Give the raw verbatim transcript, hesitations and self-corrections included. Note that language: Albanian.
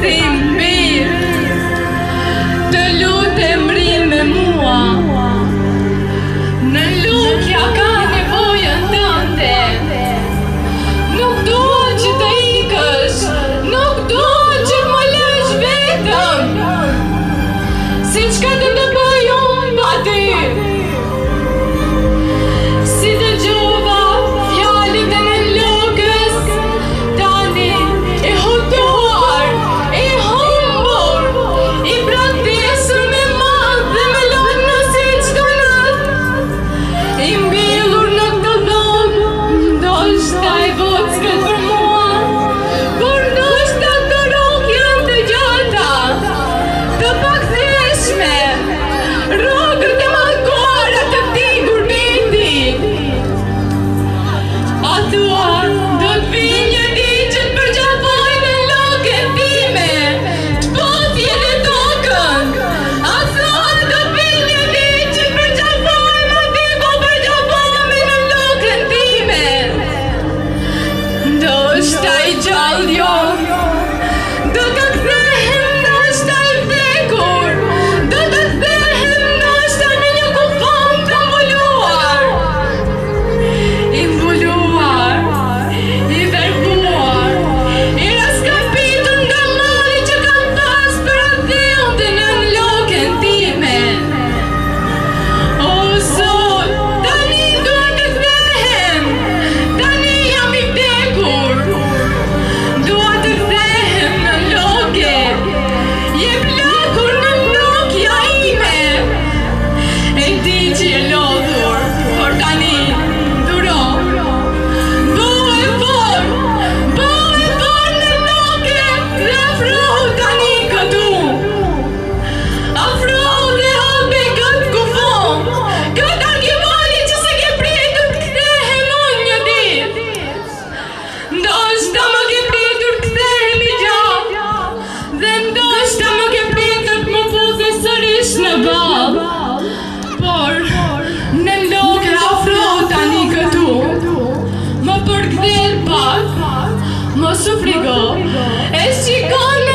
thim mirë, të lutem ri me mua. Në lutja ka nevojën tënde. Nuk dua që të ikësh, nuk dua që të më lësh vetëm. Si qka të të bëj unë pa ty. Si të gjova fjallit e në lokës, tani e hutuar, e humbur, i pratesur me madh dhe me lojnë në si qdo natë, i mbilur në këtë dhomë, ndoshta e vockët për mua, por ndoshta të rogë janë të gjata, të paktheshme, rogër të malkuara të ti gurbeti. A thua, do të vi një ditë që të përgjavoj në lokën time, të potje dhe tokën. A thua, do të vi një ditë që të përgjavoj më ti ku përgjavohemi në lokën time. Ndoshta i gjallë jo, do të kthehem ndoshta i vdekur, do të kthehem ndoshta në një kufon të mbuluar. I mbuluar, i verbuar, i raskapitur nga mali që kam pas për adhjonte në lokën time. O Zot, tani dua të kthehem, tani jam i vdekur, dua të kthehem në loke, jep lakur në mbrokja ime. E di që je lodhur, por tani duro. Bëu e forë, bëu e forë në loke dhe afrohu tani këtu. Afrohu dhe hape këtë kufon, këtë arkivali që se ke pritur të kthehem unë një ditë. Ndoshta më ke pritur të kthehem i gjallë, dhe ndoshta më ke pritur të më fuzi sërish në ballë. Por, në lokë afrohu tani këtu, më përkthel pak, mos u frigo, e shikon